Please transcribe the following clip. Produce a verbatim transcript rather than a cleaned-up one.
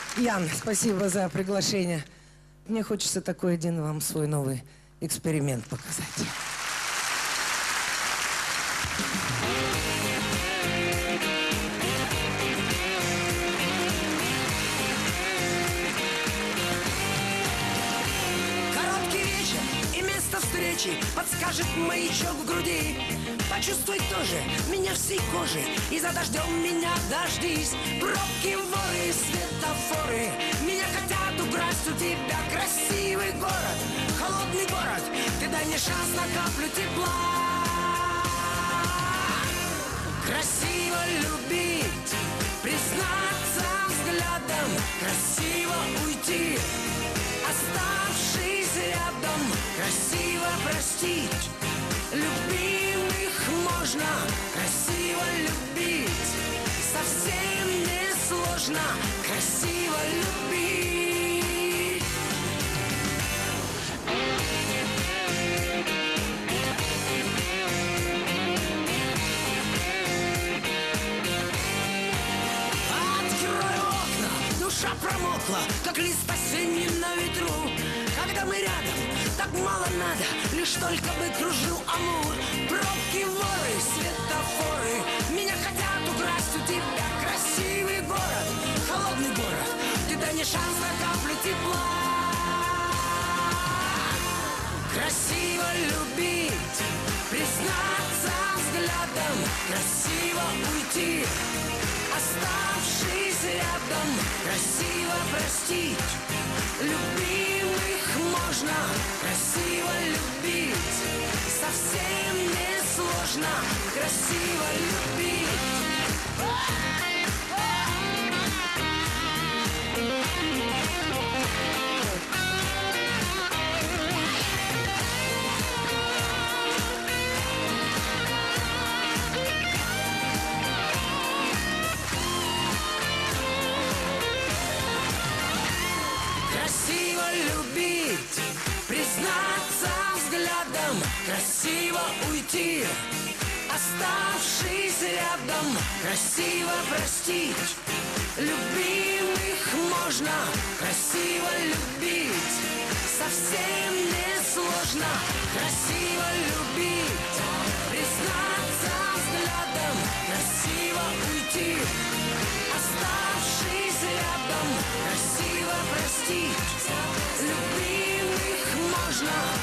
Ян, спасибо за приглашение. Мне хочется такой один вам свой новый эксперимент показать. Короткий вечер и место встречи подскажет маячок в груди. Почувствуй тоже меня всей кожей, и за дождем меня дождись. Пробки, воры, светофоры меня хотят украсть у тебя. Красивый город, холодный город, ты дай мне шанс на каплю тепла. Красиво любить, признаться взглядом, красиво уйти, оставшись рядом, красиво простить. Любимых можно красиво любить, совсем не сложно красиво любить. Открой окна, душа промокла, как лист осенний на ветру. Когда мы рядом, так мало надо, лишь только бы кружил Амур. Пробки, воры, светофоры меня хотят украсть у тебя. Красивый город, холодный город, ты дай мне шанс на каплю тепла. Красиво любить, признаться взглядом, красиво уйти, оставшись рядом, красиво простить. Любимых можно красиво любить, совсем не сложно красиво любить. Красиво любить, признаться взглядом, красиво уйти, оставшись рядом, красиво простить. Любимых можно красиво любить, совсем не сложно красиво любить. Признаться взглядом, красиво уйти, оставшись рядом, красиво простить. Любимых можно